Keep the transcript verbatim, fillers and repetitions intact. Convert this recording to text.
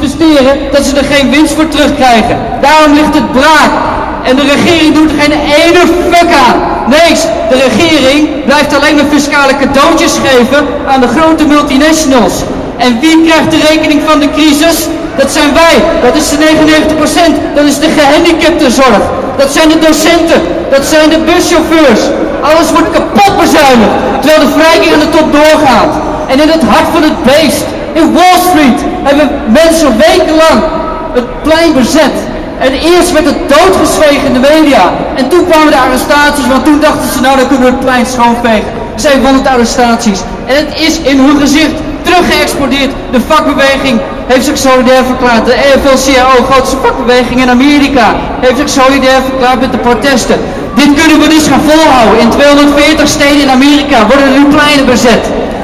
investeren dat ze er geen winst voor terugkrijgen. Daarom ligt het braak. En de regering doet er geen ene fuck aan. Nee, de regering blijft alleen maar fiscale cadeautjes geven aan de grote multinationals. En wie krijgt de rekening van de crisis? Dat zijn wij. Dat is de negenennegentig procent. Dat is de gehandicaptenzorg. Dat zijn de docenten. Dat zijn de buschauffeurs. Alles wordt kapot bezuinigd. Terwijl de verrijking aan de top doorgaat. En in het hart van het beest, in Wall Street, hebben mensen wekenlang het plein bezet. En eerst werd het doodgezwegen in de media. En toen kwamen de arrestaties, want toen dachten ze, nou dan kunnen we het plein schoonvegen. zevenhonderd arrestaties. En het is in hun gezicht teruggeëxplodeerd. De vakbeweging heeft zich solidair verklaard. De E F L C A O, grootste vakbeweging in Amerika, heeft zich solidair verklaard met de protesten. Dit kunnen we dus gaan volhouden. In tweehonderdveertig steden in Amerika worden er nu pleinen bezet.